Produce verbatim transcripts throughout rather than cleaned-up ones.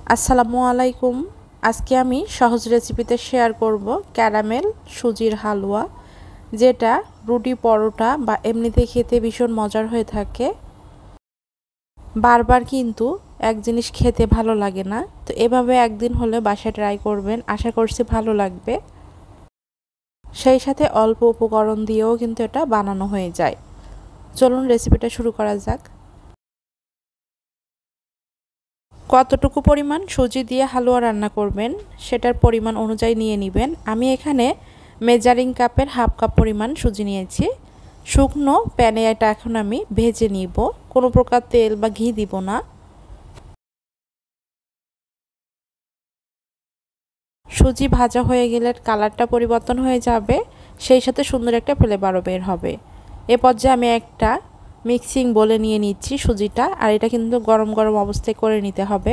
আসসালামু আলাইকুম। আজকে আমি সহজ রেসিপিতে শেয়ার করব ক্যারামেল সুজির হালুয়া, যেটা রুটি, পরোটা বা এমনিতে খেতে ভীষণ মজার হয়ে থাকে। বারবার কিন্তু এক জিনিস খেতে ভালো লাগে না, তো এভাবে একদিন হলে বাসায় ট্রাই করবেন, আশা করছি ভালো লাগবে। সেই সাথে অল্প উপকরণ দিয়েও কিন্তু এটা বানানো হয়ে যায়। চলুন রেসিপিটা শুরু করা যাক। কতটুকু পরিমাণ সুজি দিয়ে হালুয়া রান্না করবেন সেটার পরিমাণ অনুযায়ী নিয়ে নেবেন। আমি এখানে মেজারিং কাপের হাফ কাপ পরিমাণ সুজি নিয়েছি। শুকনো প্যানে এটা এখন আমি ভেজে নিব, কোনো প্রকার তেল বা ঘি দিব না। সুজি ভাজা হয়ে গেলে কালারটা পরিবর্তন হয়ে যাবে, সেই সাথে সুন্দর একটা ফ্লেভারও বের হবে। এ পর্যায়ে আমি একটা মিক্সিং বলে নিয়ে নিচ্ছি সুজিটা, আর এটা কিন্তু গরম গরম অবস্থায় করে নিতে হবে।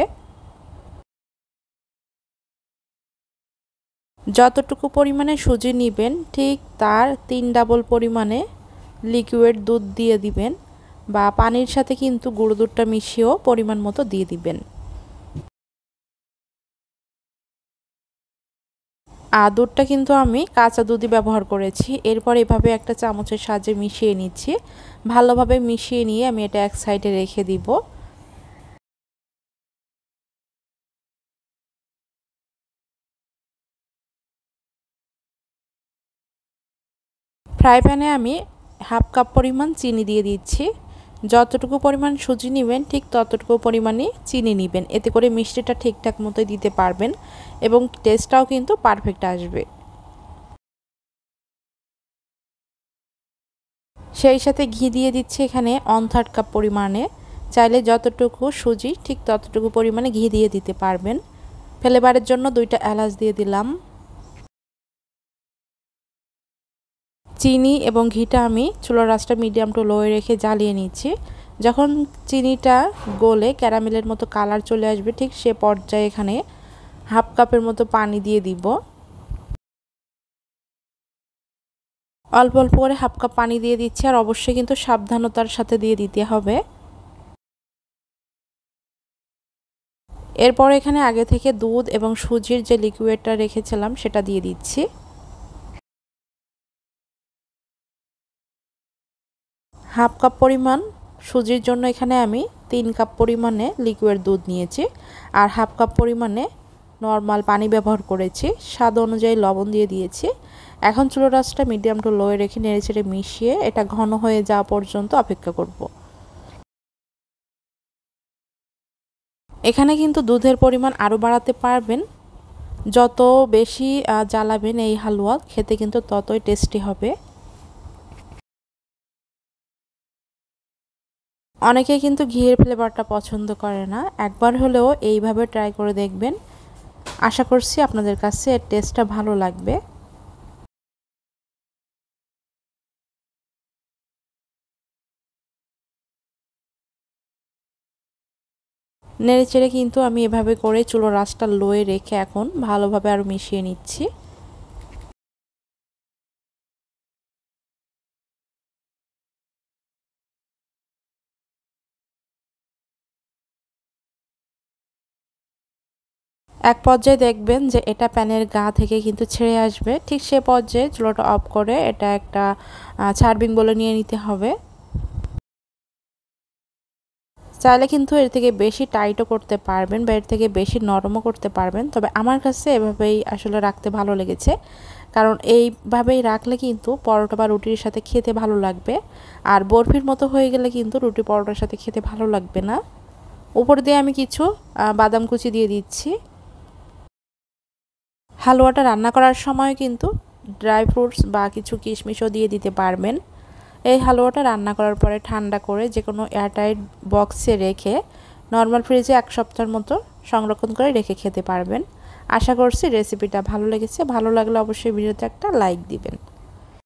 যতটুকু পরিমাণে সুজি নেবেন ঠিক তার তিন ডাবল পরিমাণে লিকুইড দুধ দিয়ে দিবেন, বা পানির সাথে কিন্তু গুঁড়ো দুধটা মিশিয়েও পরিমাণ মতো দিয়ে দিবেন। আর দুধটা কিন্তু আমি কাঁচা দুধই ব্যবহার করেছি। এরপর এভাবে একটা চামচের সাহায্যে মিশিয়ে নিচ্ছি। ভালোভাবে মিশিয়ে নিয়ে আমি এটা এক সাইডে রেখে দিব। ফ্রাই প্যানে আমি হাফ কাপ পরিমাণ চিনি দিয়ে দিচ্ছি। যতটুকু পরিমাণ সুজি নেবেন ঠিক ততটুকু পরিমাণে চিনি নেবেন, এতে করে মিষ্টিটা ঠিকঠাক মতো দিতে পারবেন এবং টেস্টটাও কিন্তু পারফেক্ট আসবে। সেই সাথে ঘি দিয়ে দিচ্ছি এখানে ওয়ান থার্ড কাপ পরিমাণে। চাইলে যতটুকু সুজি ঠিক ততটুকু পরিমাণে ঘি দিয়ে দিতে পারবেন। ফ্লেভারের জন্য দুইটা এলাচ দিয়ে দিলাম। চিনি এবং ঘিটা আমি চুলার আঁচটা মিডিয়াম টু লোয়ে রেখে জ্বালিয়ে নিচ্ছি। যখন চিনিটা গলে ক্যারামেলের মতো কালার চলে আসবে ঠিক সে পর্যায়ে এখানে হাফ কাপের মতো পানি দিয়ে দিব। অল্প অল্প করে হাফ কাপ পানি দিয়ে দিচ্ছি, আর অবশ্যই কিন্তু সাবধানতার সাথে দিয়ে দিতে হবে। এরপর এখানে আগে থেকে দুধ এবং সুজির যে লিকুইডটা রেখেছিলাম সেটা দিয়ে দিচ্ছি। হাফ কাপ পরিমাণ সুজির জন্য এখানে আমি তিন কাপ পরিমাণে লিকুইড দুধ নিয়েছি, আর হাফ কাপ পরিমাণে নর্মাল পানি ব্যবহার করেছি। স্বাদ অনুযায়ী লবণ দিয়ে দিয়েছি। এখন চুলার আঁচটা মিডিয়াম টু লোয়ে রেখে নেড়েচেড়ে মিশিয়ে এটা ঘন হয়ে যাওয়া পর্যন্ত অপেক্ষা করব। এখানে কিন্তু দুধের পরিমাণ আরও বাড়াতে পারবেন। যত বেশি জ্বালাবেন এই হালুয়া খেতে কিন্তু ততই টেস্টি হবে। অনেকে কিন্তু ঘিয়ের ফ্লেভারটা পছন্দ করে না, একবার হলেও এইভাবে ট্রাই করে দেখবেন। আশা করছি আপনাদের কাছে এর টেস্টটা ভালো লাগবে। নেড়েচেড়ে কিন্তু আমি এভাবে করে চুলোর আঁচটা লোয়ে রেখে এখন ভালোভাবে আরও মিশিয়ে নিচ্ছি। এক পর্যায়ে দেখবেন যে এটা প্যানের গা থেকে কিন্তু ছেড়ে আসবে, ঠিক সে পর্যায়ে চুলোটা অফ করে এটা একটা সার্ভিং বলে নিয়ে নিতে হবে। চাইলে কিন্তু এর থেকে বেশি টাইটও করতে পারবেন বা এর থেকে বেশি নরমও করতে পারবেন, তবে আমার কাছে এভাবেই আসলে রাখতে ভালো লেগেছে, কারণ এইভাবেই রাখলে কিন্তু পরোটা বা রুটির সাথে খেতে ভালো লাগবে। আর বরফির মতো হয়ে গেলে কিন্তু রুটি পরোটার সাথে খেতে ভালো লাগবে না। উপর দিয়ে আমি কিছু বাদাম কুচি দিয়ে দিচ্ছি। হালুয়াটা রান্না করার সময় কিন্তু ড্রাই ফ্রুটস বা কিছু কিশমিশও দিয়ে দিতে পারবেন। এই হালুয়াটা রান্না করার পরে ঠান্ডা করে যে কোনো এয়ারটাইট বক্সে রেখে নর্মাল ফ্রিজে এক সপ্তাহের মতো সংরক্ষণ করে রেখে খেতে পারবেন। আশা করছি রেসিপিটা ভালো লেগেছে। ভালো লাগলে অবশ্যই ভিডিওতে একটা লাইক দিবেন।